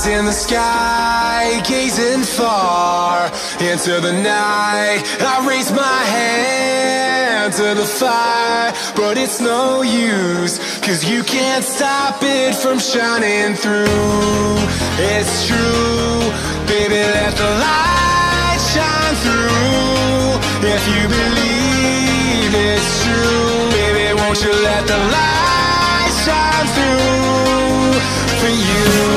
in the sky, gazing far into the night. I raise my hand to the fire, but it's no use, 'cause you can't stop it from shining through. It's true, baby, let the light shine through. If you believe it's true, baby, won't you let the light shine through for you?